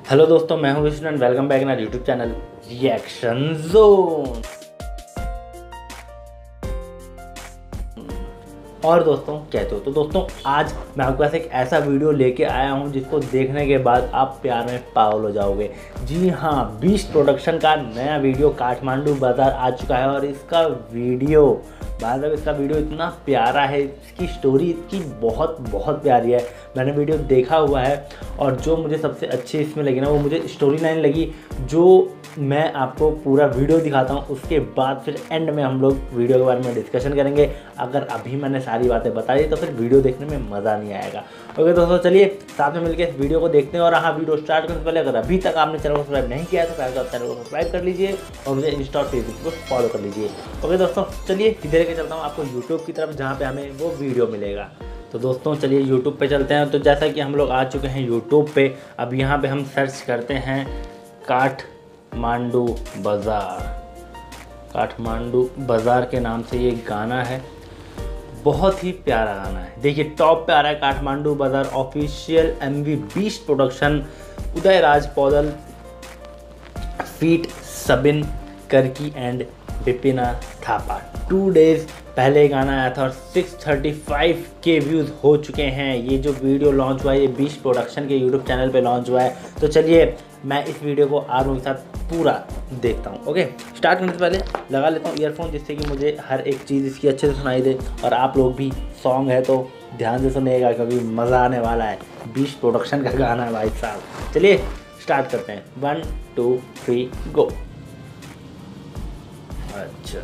Hello दोस्तों, मैं हूं Vishnu and welcome back in our YouTube channel reaction zone. और दोस्तों कहते हो तो दोस्तों आज मैं आपके पास एक ऐसा वीडियो लेके आया हूं जिसको देखने के बाद आप प्यार में पागल हो जाओगे। जी हाँ, बीस्ट प्रोडक्शन का नया वीडियो काठमांडू बाजार आ चुका है और इसका वीडियो इतना प्यारा है, इसकी स्टोरी इसकी बहुत प्यारी है। मैंने वीडियो देखा हुआ है और जो मुझे सबसे अच्छी इसमें लगी ना, वो मुझे स्टोरी लाइन लगी, जो मैं आपको पूरा वीडियो दिखाता हूँ। उसके बाद फिर एंड में हम लोग वीडियो के बारे में डिस्कशन करेंगे। अगर अभी मैंने सारी बातें बताई तो फिर वीडियो देखने में मज़ा नहीं आएगा। ओके दोस्तों, चलिए साथ में मिलकर इस वीडियो को देखते हैं। और हाँ, वीडियो स्टार्ट करने से पहले अगर अभी तक आपने चैनल को सब्सक्राइब नहीं किया है तो पहले चैनल को सब्सक्राइब कर लीजिए और मुझे इंस्टा और फेसबुक पर फॉलो कर लीजिए। ओके दोस्तों, चलिए सीधे लेके चलता हूँ आपको यूट्यूब की तरफ, जहाँ पे हमें वो वीडियो मिलेगा। तो दोस्तों चलिए यूट्यूब पे चलते हैं। तो जैसा कि हम लोग आ चुके हैं यूट्यूब पे, अब यहाँ पे हम सर्च करते हैं काठमांडू बाज़ार के नाम से ये गाना है। बहुत ही प्यारा गाना है। देखिए टॉप पे आ रहा है काठमांडू बाज़ार official MV beast production, Uday Raj Paudel feat Sabin Karki and विपिना Thapa. 2 days पहले गाना आया था और 635K व्यूज़ हो चुके हैं। ये जो वीडियो लॉन्च हुआ है ये बीस्ट प्रोडक्शन के यूट्यूब चैनल पे लॉन्च हुआ है। तो चलिए मैं इस वीडियो को आरों के साथ पूरा देखता हूँ। ओके, स्टार्ट करने से पहले लगा लेता हूँ ईयरफोन, जिससे कि मुझे हर एक चीज़ इसकी अच्छे से सुनाई दे। और आप लोग भी सॉन्ग है तो ध्यान से सुनिएगा, क्योंकि मज़ा आने वाला है। बीस्ट प्रोडक्शन का गाना है भाई साहब। चलिए स्टार्ट करते हैं। 1 2 3 गो। अच्छा,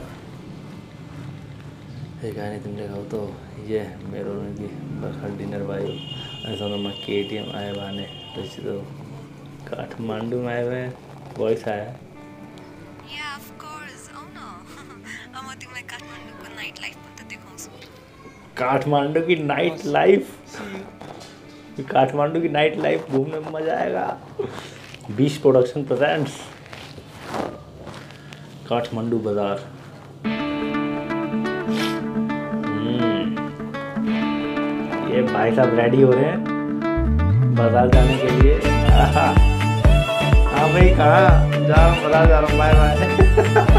एक गाने तुम देखा हो तो ये मेरो की बखर डिनर भाई ऐसा तो मैं KTM आए बाने तो काठमांडू में आए हुए हैं। वॉइस आया है काठमांडू की नाइट लाइफ घूमने में मजा आएगा। बीस्ट प्रोडक्शन प्रेजेंट्स काठमांडू बाजार। ये भाई साहब रेडी हो रहे हैं बाजार जाने के लिए। हाँ भाई, कहाँ जा बाजार जा रहा हूँ, बाय बाय।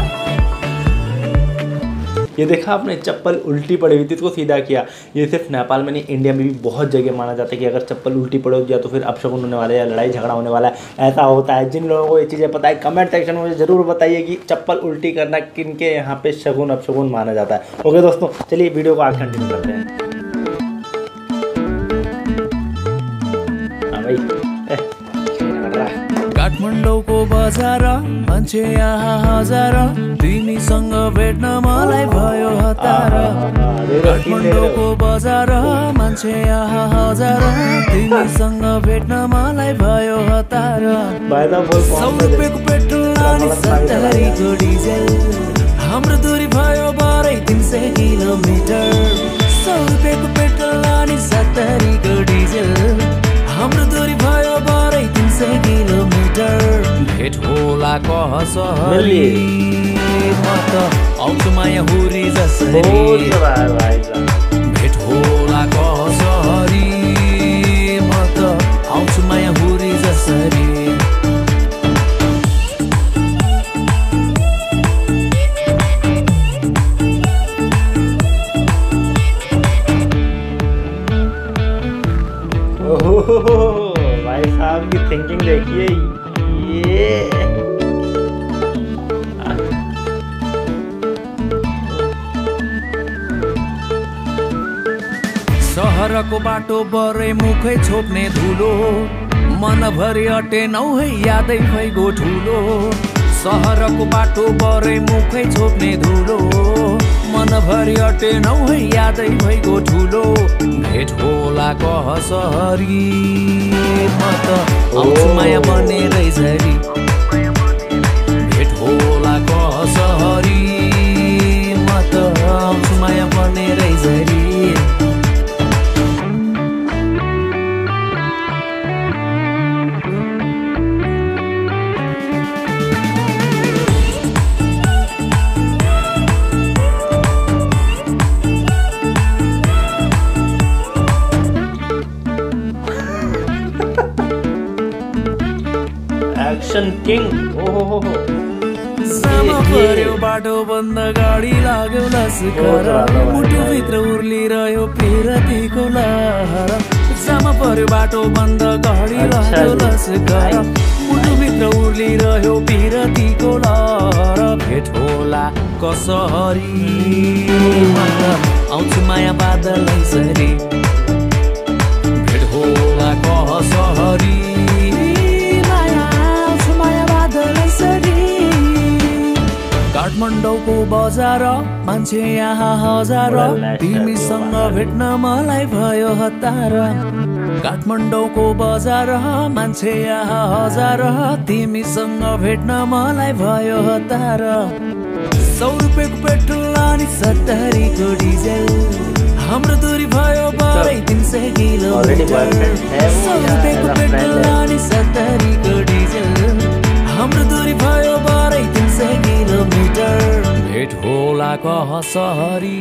ये देखा आपने, चप्पल उल्टी पड़ी हुई थी, इसको सीधा किया। ये सिर्फ नेपाल में नहीं, इंडिया में भी बहुत जगह माना जाता है कि अगर चप्पल उल्टी पड़े हो तो फिर अपशगुन होने वाला है या लड़ाई झगड़ा होने वाला है। ऐसा होता है। जिन लोगों को ये चीज़ें पता है कमेंट सेक्शन में मुझे ज़रूर बताइए कि चप्पल उल्टी करना किन के यहाँ पे शगुन अपशगुन माना जाता है। ओके दोस्तों, चलिए वीडियो को आगे कंटिन्यू करते हैं। काठमाडौँको बजार मान्छे यहाँ हजार, तिमीसँग भेट्न मलाई भयो हतार। काठमाडौँको बजार मान्छे यहाँ हजार, तिमीसँग भेट्न मलाई भयो हतार। 100 रुपियाँको पेट्रोल अनि 70को डिजेल, हाम्रो दूरी भयो बरै 300 किलोमिटर। 100 रुपियाँको पेट्रोल अनि 70को डिजेल, हाम्रो दूरी भयो बरै 300 किलोमिटर। भेट होला कसरी म त आउँछु माया हुरी जसरी। भेट होला कसरी म त आउँछु माया हुरी जसरी। भाई साहब की थिंकिंग देखिए। ये सहरको बाटो बरै मुखै छोप्ने धुलो, मनभरि अटेनौ है यादै भइगो ठुलो। सहरको बाटो बरै मुखै छोप्ने धुलो, मनभरि अटेनौ है यादै भइगो ठुलो। भेट होला कसरी म त आउँछु माया बनेरै झरी। भेट होला कसरी म त आउँछु माया बनेरै झरी। Production king. ओहो सामा पर्यो बाटो बन्द गाडी लाग्यो लस्कर मुटुभित्र उर्लिरह्यो पिरतीको लहर। सामा पर्यो बाटो बन्द गाडी लाग्यो लस्कर मुटुभित्र उर्लिरह्यो पिरतीको लहर। भेट होला कसरी आउँछु माया बादलैसरी। भेट होला कसरी काठमाडौँको बजार मान्छे यहाँ हजार तिमीसँग भेट्न मलाई भयो हतार। काठमाडौँको बजार मान्छे यहाँ हजार तिमीसँग भेट्न मलाई भयो हतार। 100 रुपियाँको पेट्रोल अनि 70 को डिजेल हाम्रो दूरी भयो बढै 300 किलोमिटर। 100 रुपियाँको पेट्रोल अनि 70 को डिजेल हाम्रो दूरी भयो बढै 300 किलोमिटर। भेट होला कसरी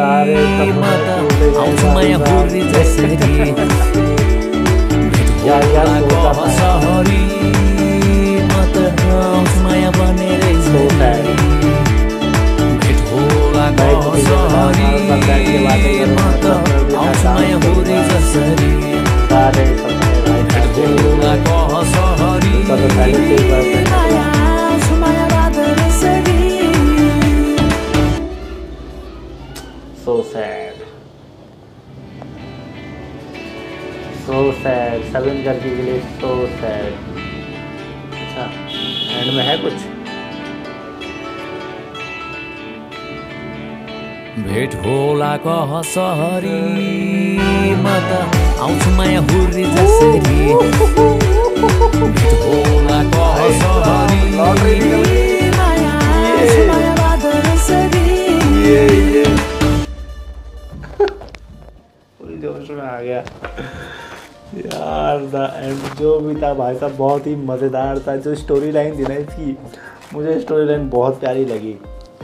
आउँछु माया हुर्री जसरी। भेट होला कसरी म त आउँछु माया बनेरै जसरी। भेट होला कसरी म त आउँछु माया हुर्री जसरी। भेट होला कसरी So sad, so sad, सबइन करके के लिए so sad। अच्छा एंड में है कुछ? भेट होला कसरी म त आउँछु माया हुर्री जसरी। भेट होला कसरी पूरी जोश में आ गया यार। द एंड जो भी था भाई साहब बहुत ही मज़ेदार था। जो स्टोरी लाइन थी ना इसकी, मुझे स्टोरी लाइन बहुत प्यारी लगी।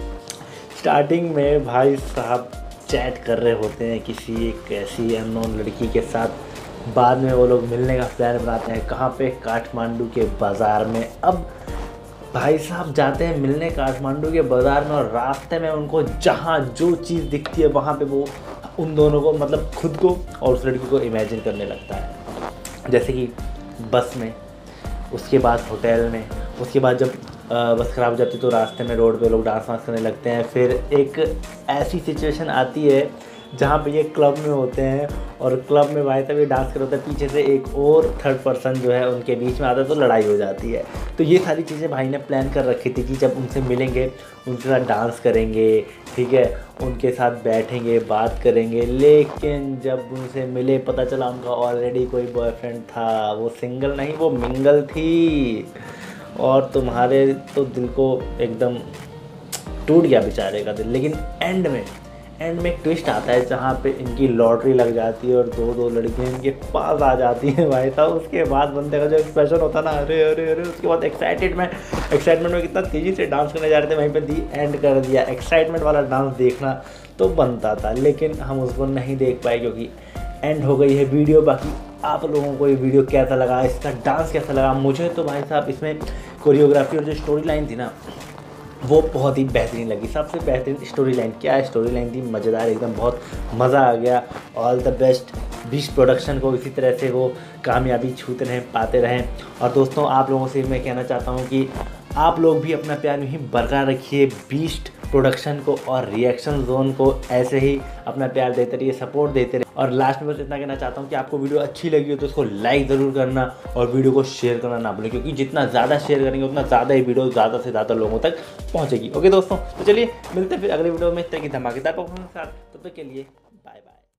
स्टार्टिंग में भाई साहब चैट कर रहे होते हैं किसी एक ऐसी अननोन लड़की के साथ। बाद में वो लोग मिलने का प्लान बनाते हैं। कहाँ पे? काठमांडू के बाज़ार में। अब भाई साहब जाते हैं मिलने काठमांडू के बाज़ार में और रास्ते में उनको जहाँ जो चीज़ दिखती है वहाँ पे वो उन दोनों को मतलब खुद को और उस लड़की को इमेजिन करने लगता है। जैसे कि बस में, उसके बाद होटल में, उसके बाद जब बस ख़राब हो जाती तो रास्ते में रोड पे लोग डांस वांस करने लगते हैं। फिर एक ऐसी सिचुएशन आती है जहाँ पे ये क्लब में होते हैं और क्लब में भाई साहब ये डांस कर होता है, पीछे से एक और थर्ड पर्सन जो है उनके बीच में आता है तो लड़ाई हो जाती है। तो ये सारी चीज़ें भाई ने प्लान कर रखी थी कि जब उनसे मिलेंगे उनके साथ डांस करेंगे, ठीक है, उनके साथ बैठेंगे, बात करेंगे। लेकिन जब उनसे मिले पता चला उनका ऑलरेडी कोई बॉयफ्रेंड था। वो सिंगल नहीं, वो मिंगल थी। और तुम्हारे तो दिल को एकदम टूट गया बेचारे का दिल। लेकिन एंड में एक ट्विस्ट आता है जहाँ पे इनकी लॉटरी लग जाती है और दो लड़कियाँ इनके पास आ जाती हैं भाई साहब। उसके बाद बंदे का जो एक्सप्रेशन होता है ना, अरे अरे अरे, उसके बाद एक्साइटमेंट में कितना तेज़ी से डांस करने जा रहे थे, वहीं पे दी एंड कर दिया। एक्साइटमेंट वाला डांस देखना तो बनता था लेकिन हम उसको नहीं देख पाए क्योंकि एंड हो गई है वीडियो। बाकी आप लोगों को ये वीडियो कैसा लगा, इसका डांस कैसा लगा? मुझे तो भाई साहब इसमें कोरियोग्राफी और जो स्टोरी लाइन थी ना वो बहुत ही बेहतरीन लगी। सबसे बेहतरीन स्टोरी लाइन क्या स्टोरी लाइन थी, मज़ेदार एकदम, बहुत मज़ा आ गया। All the best beast production को, इसी तरह से वो कामयाबी छूते रहें, पाते रहें। और दोस्तों आप लोगों से मैं कहना चाहता हूँ कि आप लोग भी अपना प्यार यूँ ही बरकरार रखिए बीस्ट प्रोडक्शन को और रिएक्शन जोन को। ऐसे ही अपना प्यार देते रहिए, सपोर्ट देते रहिए। और लास्ट में बस इतना कहना चाहता हूँ कि आपको वीडियो अच्छी लगी हो तो उसको लाइक ज़रूर करना और वीडियो को शेयर करना ना भूलें, क्योंकि जितना ज़्यादा शेयर करेंगे उतना ज़्यादा ही वीडियो ज़्यादा से ज़्यादा लोगों तक पहुँचेगी। ओके दोस्तों, तो चलिए मिलते हैं फिर अगले वीडियो में इस तरह की धमाकेदार परफॉर्मेंस के साथ। तब तक के लिए बाय बाय।